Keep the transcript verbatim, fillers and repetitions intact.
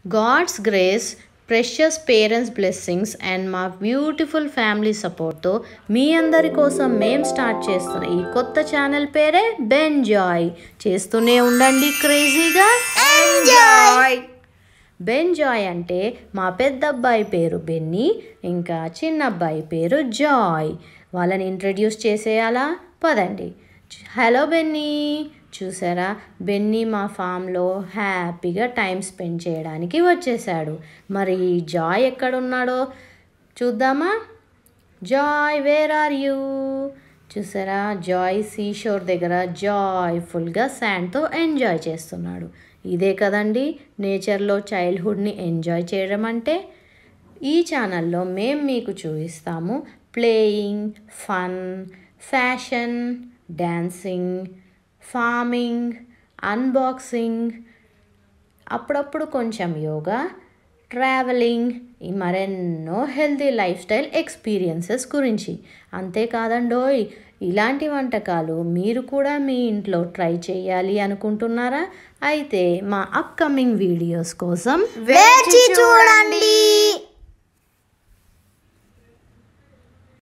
God's grace, precious parents blessings and మా beautiful family సపోర్ట్తో మీ అందరి కోసం మేం స్టార్ట్ చేస్తున్న ఈ కొత్త ఛానల్ పేరే బెన్జాయ్. చేస్తూనే ఉండండి క్రేజీగా ఎంజాయ్. బెన్జాయ్ అంటే మా పెద్ద అబ్బాయి పేరు బెన్నీ, ఇంకా చిన్న అబ్బాయి పేరు జాయ్. వాళ్ళని ఇంట్రడ్యూస్ చేసేయాలా? పదండి. Hello Benny. చూసారా, బెన్నీ మా ఫామ్లో హ్యాపీగా టైం స్పెండ్ చేయడానికి వచ్చేసాడు. మరి జాయ్ ఎక్కడున్నాడో చూద్దామా? Joy, where are you? చూసారా, జాయ్ సీషోర్ దగ్గర జాయ్ఫుల్గా శాండ్తో ఎంజాయ్ చేస్తున్నాడు. ఇదే కదండి నేచర్లో చైల్డ్హుడ్ని ఎంజాయ్ చేయడం అంటే. ఈ ఛానల్లో మేము మీకు చూపిస్తాము playing, fun, fashion, dancing, farming, unboxing, అప్పుడప్పుడు కొంచెం యోగా, ట్రావెలింగ్, మరెన్నో హెల్తీ లైఫ్ స్టైల్ ఎక్స్పీరియన్సెస్ గురించి. అంతేకాదండోయ్, ఇలాంటి వంటకాలు మీరు కూడా మీ ఇంట్లో ట్రై చేయాలి అనుకుంటున్నారా? అయితే మా అప్కమింగ్ వీడియోస్ కోసం వేచి చూడండి.